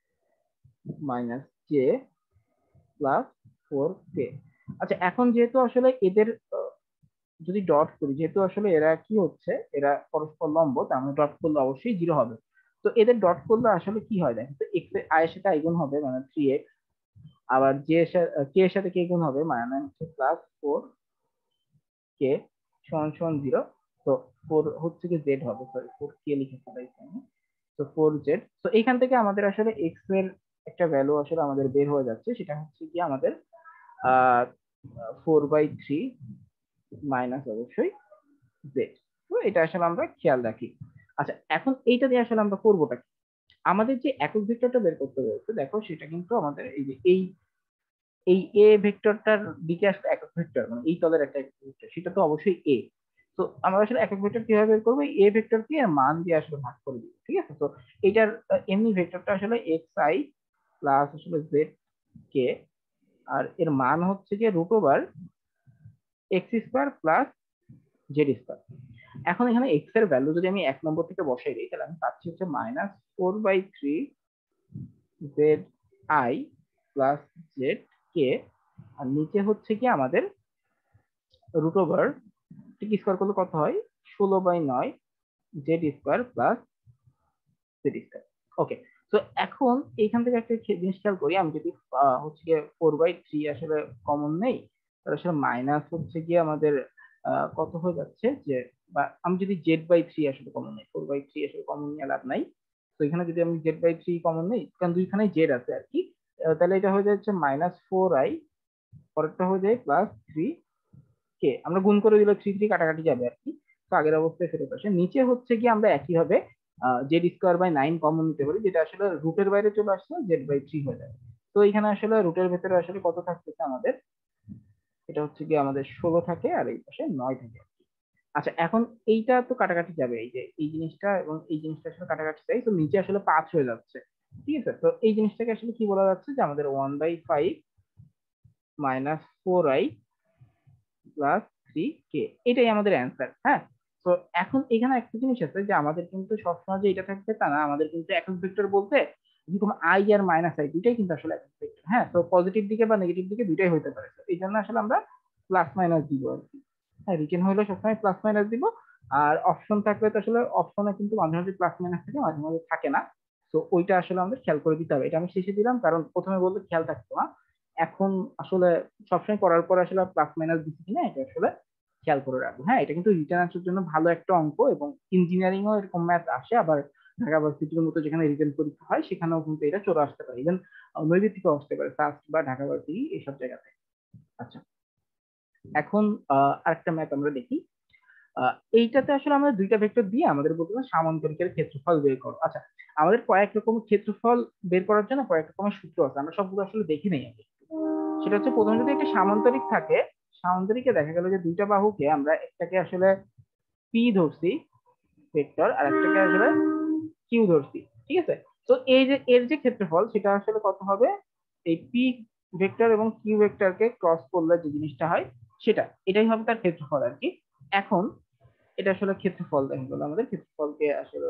minus J plus four K. আচ্ছা, এখন যেহেতু আসলে এদের আহ, যদি ডট করি, যেহেতু আসলে এরা কি হচ্ছে, এরা পরস্পর লম্ব, তার মানে ডট করলে অবশ্যই জিরো হবে। তো এদের ডট করলে আসলে কি হয় দেখেন তো, এক্স এর আয়ের সাথে আই গুণ হবে মানে থ্রি এক্স, আবার জে এর সাথে কে এর সাথে কে গুণ হবে মানে হচ্ছে প্লাস ফোর কে সমান সমান জিরো। তো ফোর হচ্ছে কি জেড হবে, সরি ফোর কে লিখে ফেলাইছি আমি। তো ফোর জেড, তো এখান থেকে আমাদের আসলে এক্স এর একটা ভ্যালু আসলে আমাদের বের হয়ে যাচ্ছে, সেটা হচ্ছে কি আমাদের uh four by three minus অবশ্যই জেড। তো এটা আসলে আমরা খেয়াল রাখি। আচ্ছা, এখন এইটা দিয়ে আসলে আমরা করবোটা কি, আমাদের যে একক ভেক্টরটা বের করতে হয়েছে, দেখো সেটা কিন্তু আমাদের এই যে এই এই এ ভেক্টরটার দিকে আসলে একক ভেক্টর, মানে এই তলের একটা একক ভেক্টর, সেটা তো অবশ্যই এ। তো আমরা আসলে একক ভেক্টর কিভাবে বের করবো, এ ভেক্টরকে এর মান দিয়ে আসলে ভাগ করে দিই, ঠিক আছে। তো এটার আহ, এমনি ভেক্টরটা আসলে এক্স আই প্লাস আসলে জেড কে, আর এর মান হচ্ছে যে root over X square plus Z square. এখন এখানে এক্স এর ভ্যালু যদি আমি এক নম্বর থেকে বসাই দিই, তাহলে আমি পাচ্ছি হচ্ছে minus four by three Z I plus Z K, আর নিচে হচ্ছে কি আমাদের রুট ওভার, ঠিক স্কোয়ার করলে কত হয়, ষোলো বাই নয় Z square plus Z square. Okay, তো এখন এইখান থেকে একটা জিনিস খেয়াল করি, আমি যদি আহ, হচ্ছে গিয়ে ফোর বাই থ্রি আসলে কমন নেই, তাহলে আসলে মাইনাস হচ্ছে গিয়ে আমাদের আহ, কত হয়ে যাচ্ছে যে, বা আমি যদি জেড বাই থ্রি আসলে কমন নেই, ফোর বাই থ্রি আসলে কমন নিয়ে লাভ নাই। তো এখানে যদি আমি জেড বাই থ্রি কমন নেই, কারণ দুইখানে জেড আছে আর কি, আহ, তাহলে এটা হয়ে যাচ্ছে মাইনাস ফোর আই, পরেরটা হয়ে যায় প্লাস থ্রি কে, আমরা গুণ করে দিলে থ্রি থ্রি কাটাকাটি যাবে আর কি। তো আগের অবস্থায় ফেরত আসে। নিচে হচ্ছে কি আমরা একই ভাবে Z square by nine common নিতে পারি, যেটা আসলে রুটের বাইরে চলে আসছে, জেড বাই থ্রি হয়ে যাবে। তো এখানে আসলে রুটের ভেতরে আসলে কত থাকতেছে আমাদের, এটা হচ্ছে কি আমাদের ষোলো থাকে, আর এই পাশে নয় থাকে। আচ্ছা, এখন এইটা তো কাটাকাটি যাবে, এই যে এই জিনিসটা এবং এই জিনিসটা আসলে কাটাকাটি যায়, তো নিচে আসলে পাঁচ হয়ে যাচ্ছে, ঠিক আছে। তো এই জিনিসটাকে আসলে কি বলা যাচ্ছে, যে আমাদের one by five minus four I plus three K, এটাই আমাদের অ্যান্সার। হ্যাঁ, তো এখন এখানে একটা জিনিস আছে, যে আমাদের কিন্তু সবসময় যে এটা থাকবে তা না, আমাদের কিন্তু একক ভেক্টর বলতে যেরকম আই আর মাইনাস আই দুইটাই কিন্তু আসলে একক ভেক্টর। হ্যাঁ, তো পজিটিভ দিকে বা নেগেটিভ দিকে দুইটাই হতে পারে, তো এই জন্য আসলে আমরা প্লাস মাইনাস দিব আর কি। হ্যাঁ, রিটেন হলে সবসময় প্লাস মাইনাস দিব, আর অপশন থাকলে তো আসলে অপশনে কিন্তু মাঝে মাঝে প্লাস মাইনাস থাকে, মাঝে মাঝে থাকে না। তো ওইটা আসলে আমাদের খেয়াল করে দিতে হবে, এটা আমি শেষে দিলাম কারণ প্রথমে বলতে খেয়াল থাকতো না। এখন আসলে সবসময় করার পর আসলে প্লাস মাইনাস দিচ্ছি কিনা এটা আসলে খেয়াল করে রাখবো। হ্যাঁ, এটা কিন্তু রিটার্ন আনসার জন্য ভালো একটা অঙ্ক, এবং ইঞ্জিনিয়ারিং ও এরকম ম্যাথ আসে, আবার ঢাকা ভার্সিটির মতো যেখানে রিটেন পরীক্ষা হয় সেখানেও কিন্তু এটা চলে আসতে পারে, ইভেন নৈবেদ থেকেও আসতে পারে, ফার্স্ট বা ঢাকা ভার্সিটি এইসব জায়গাতে। আচ্ছা, এখন আহ আরেকটা ম্যাথ আমরা দেখি। আহ, এইটাতে আসলে আমরা দুইটা ভেক্টর দিয়ে আমাদের বলতে হবে সামান্তরিকের ক্ষেত্রফল বের করো। আচ্ছা, আমাদের কয়েক রকম ক্ষেত্রফল বের করার জন্য কয়েক রকমের সূত্র আছে, আমরা সবগুলো আসলে দেখি নেই আগে। সেটা হচ্ছে প্রথমে যদি একটা সামান্তরিক থাকে, সামান্তরিকে দেখা গেল যে দুইটা বাহুকে আমরা একটাকে আসলে পি ধরছি ভেক্টর, আর একটাকে আসলে কিউ ধরছি, ঠিক আছে? তো এই যে এর যে ক্ষেত্রফল সেটা আসলে কত হবে, এই পি ভেক্টর এবং কিউ ভেক্টরকে ক্রস করলে যে জিনিসটা হয় সেটা, এটাই হবে তার ক্ষেত্রফল আর কি। এখন এটা আসলে ক্ষেত্রফল দেখা গেল, আমাদের ক্ষেত্রফলকে আসলে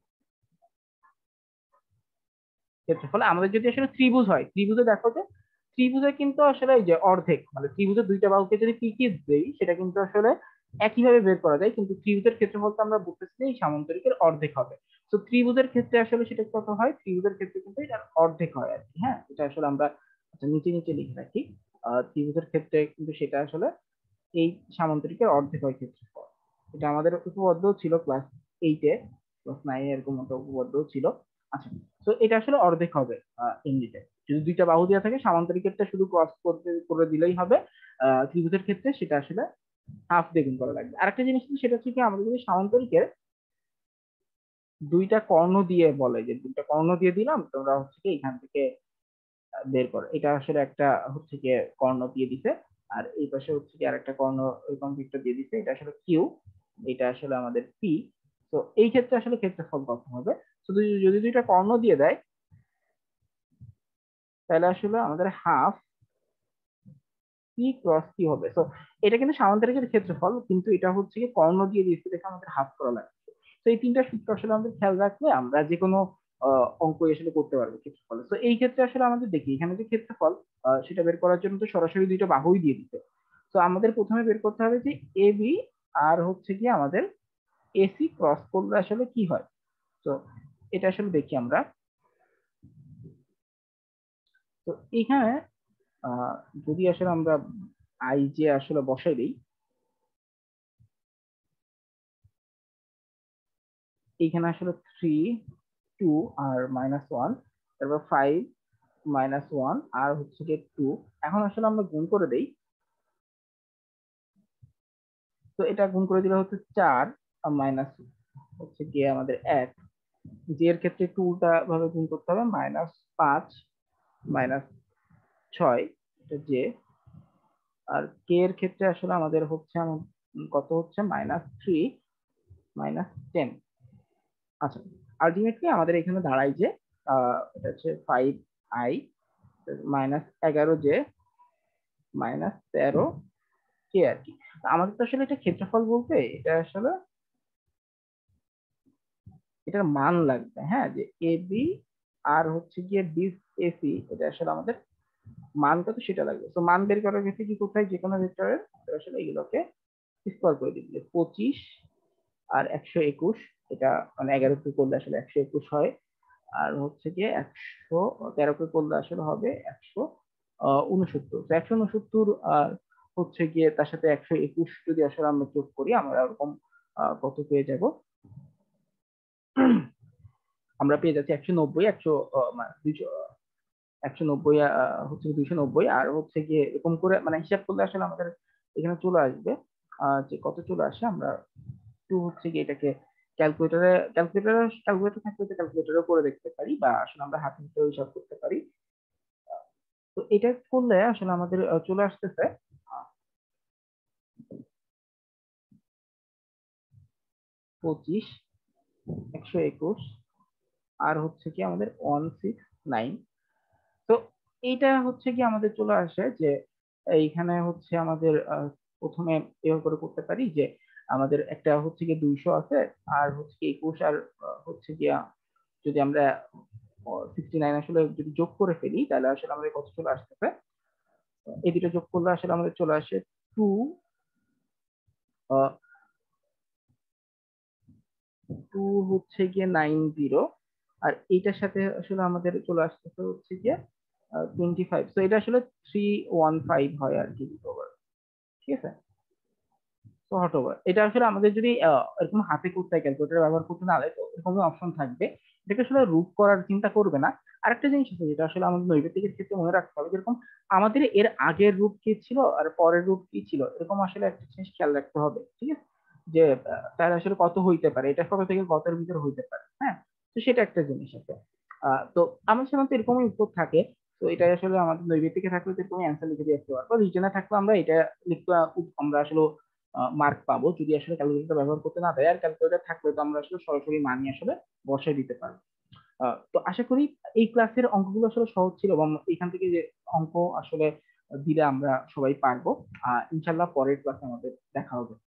ক্ষেত্রফল আমাদের যদি আসলে ত্রিভুজ হয়, ত্রিভুজে দেখো যে ত্রিভুজে কিন্তু আসলে এই যে অর্ধেক, মানে ত্রিভুজের দুইটা বাহুকে যদি পিকে দেই সেটা কিন্তু আসলে একইভাবে বের করা যায়, কিন্তু ত্রিভুজের ক্ষেত্রফল তো আমরা বলতেছি যে এই সামান্তরিকের অর্ধেক হবে। তো ত্রিভুজের ক্ষেত্রে আসলে সেটা কত হয়, ত্রিভুজের ক্ষেত্রে কিন্তু এটার অর্ধেক হয় আর কি। হ্যাঁ, এটা আসলে আমরা আচ্ছা নিচে নিচে লিখে রাখি। আহ ত্রিভুজের ক্ষেত্রে কিন্তু সেটা আসলে এই সামান্তরিকের অর্ধেক হয় ক্ষেত্রফল। এটা আমাদের উপপাদ্য ছিল ক্লাস এইটে, ক্লাস নাইনে এরকম মতো উপপাদ্য ছিল। আচ্ছা, তো এটা আসলে অর্ধেক হবে আহ, এমনিতে যদি দুইটা বাহু দেওয়া থাকে, সামান্তরিকেরটা শুধু ক্রস করতে করে দিলেই হবে। আহ ত্রিভুজের ক্ষেত্রে সেটা আসলে হাফ দিয়ে গুণ করা লাগবে। আরেকটা জিনিস কি, সেটা হচ্ছে কি আমাদের যদি সামান্তরিকের দুইটা কর্ণ দিয়ে বলে যে দুইটা কর্ণ দিয়ে দিলাম তোমরা হচ্ছে কি এখান থেকে বের করো, এটা আসলে একটা হচ্ছে কি কর্ণ দিয়ে দিছে, আর এই পাশে হচ্ছে কি আরেকটা কর্ণ এরকম দিকটা দিয়ে দিছে, এটা আসলে কিউ, এটা আসলে আমাদের পি। তো এই ক্ষেত্রে আসলে ক্ষেত্রফল কত হবে, শুধু যদি দুইটা কর্ণ দিয়ে দেয় তাহলে আসলে আমাদের হাফ পি ক্রস কি হবে। তো এটা কিন্তু সামান্তরিকের ক্ষেত্রফল, কিন্তু এটা হচ্ছে কি কর্ণ দিয়ে দিচ্ছে দেখে আমাদের হাফ করা লাগছে। তো এই তিনটা সূত্র আসলে আমাদের খেয়াল রাখলে আমরা যে কোনো আহ, অঙ্ক আসলে করতে পারবো ক্ষেত্রফল। তো এই ক্ষেত্রে আসলে আমাদের দেখি এখানে যে ক্ষেত্রফল আহ, সেটা বের করার জন্য তো সরাসরি দুইটা বাহুই দিয়ে দিতে। তো আমাদের প্রথমে বের করতে হবে যে এ বি আর হচ্ছে কি আমাদের এসি ক্রস করলে আসলে কি হয়। তো এটা আসলে দেখি আমরা। তো এখানে আহ যদি আসলে আমরা আই যে আসলে বসাই দিই, এইখানে আসলে থ্রি টু আর মাইনাস ওয়ান, তারপর ফাইভ মাইনাস ওয়ান আর হচ্ছে গিয়ে টু। এখন আসলে আমরা গুণ করে দেই, তো এটা গুণ করে দিলে হচ্ছে চার মাইনাস হচ্ছে গিয়ে আমাদের এক। জি এর ক্ষেত্রে একটু উল্টা ভাবে গুণ করতে হবে, মাইনাস পাঁচ মাইনাস ছয়, এটা জে। আর কে এর ক্ষেত্রে আসলে আমাদের হচ্ছে আম- কত হচ্ছে, মাইনাস থ্রি মাইনাস টেন। আচ্ছা, আলটিমেটলি আমাদের এখানে দাঁড়ায় যে আহ, এটা হচ্ছে ফাইভ আই মাইনাস এগারো জে মাইনাস তেরো কে আর কি। আমাদের তো আসলে এটা ক্ষেত্রফল বলতে এটা আসলে এটার মান লাগবে, হ্যাঁ, যে এ বি আর হচ্ছে গিয়ে বি এসি, এটা আসলে আমাদের মান কত সেটা লাগবে। তো মান বের করার ক্ষেত্রে কি কোথায় যে কোনো ভেক্টরের আসলে এগুলোকে স্কোয়ার করে দিবে, পঁচিশ আর একশো একুশ, এটা মানে এগারো কে করলে আসলে একশো একুশ হয়, আর হচ্ছে গিয়ে একশো তেরো কে করলে আসলে হবে একশো আহ উনসত্তর। তো একশো উনসত্তর আর হচ্ছে গিয়ে তার সাথে একশো একুশ যদি আসলে আমরা যোগ করি আমরা এরকম আহ, কত পেয়ে যাব, আমরা পেয়ে যাচ্ছি একশো নব্বই, একশো আহ, মানে দুইশো একশো নব্বই আহ, হচ্ছে দুইশো নব্বই, আর হচ্ছে গিয়ে এরকম করে মানে হিসাব করলে আসলে আমাদের এখানে চলে আসবে আহ, যে কত চলে আসে। আমরা একটু হচ্ছে গিয়ে এটাকে ক্যালকুলেটরে ক্যালকুলেটর ক্যালকুলেটর থাকলে ক্যালকুলেটরও করে দেখতে পারি, বা আসলে আমরা হাতে হাতেও হিসাব করতে পারি। তো এটা করলে আসলে আমাদের আহ, চলে আসতেছে পঁচিশ, একশো একুশ আর হচ্ছে কি আমাদের ওয়ান সিক্স নাইন। তো এইটা হচ্ছে কি আমাদের চলে আসে যে এইখানে হচ্ছে আমাদের আহ, প্রথমে এভাবে করে করতে পারি যে আমাদের একটা হচ্ছে কি দুইশো আছে, আর হচ্ছে কি একুশ আর আহ, হচ্ছে গিয়া যদি আমরা সিক্সটি নাইন আসলে যদি যোগ করে ফেলি তাহলে আসলে আমাদের কত চলে আসতেছে, এই দুটো যোগ করলে আসলে আমাদের চলে আসে টু টু হচ্ছে গিয়ে নাইন জিরো, আর এইটার সাথে আসলে আমাদের চলে আসতেছে হচ্ছে গিয়ে টোয়েন্টি ফাইভ। তো এটা আসলে থ্রি ওয়ান ফাইভ হয় আর কি, ঠিক আছে? শর্ট ওভার এটা আসলে আমাদের যদি আহ, এরকম হাতে করতে হয়, ক্যালকুলেটর ব্যবহার করতে না হয়, তো এরকম অপশন থাকবে। এটাকে আসলে রুট করার চিন্তা করবে না। আরেকটা জিনিস আছে যেটা আসলে আমাদের নৈবেতিকের ক্ষেত্রে মনে রাখতে হবে, যেরকম আমাদের এর আগের রুট কি ছিল আর পরের রুট কি ছিল, এরকম আসলে একটা জিনিস খেয়াল রাখতে হবে, ঠিক আছে? যে আহ, তার আসলে কত হইতে পারে, এটা কত থেকে কতের ভিতরে হইতে পারে, হ্যাঁ। তো সেটা একটা জিনিস আছে। আহ তো আমার সাধারণত এরকমই উত্তর থাকে। তো এটা আসলে আমাদের নৈবেতিকে থাকলে তো এরকমই অ্যান্সার লিখে দিয়ে আসতে পারবো, রিজনে থাকলে আমরা এটা লিখতে আমরা আসলে মার্ক পাবো যদি আসলে ক্যালকুলেটর ব্যবহার করতে না দেয়। আর ক্যালকুলেটর থাকলে তো আমরা আসলে সরাসরি মানি আসলে বসাই দিতে পারবো। আহ, তো আশা করি এই ক্লাসের অঙ্কগুলো আসলে সহজ ছিল, এবং এখান থেকে যে অঙ্ক আসলে দিলে আমরা সবাই পারবো। আহ ইনশাল্লাহ পরের ক্লাসে আমাদের দেখা হবে।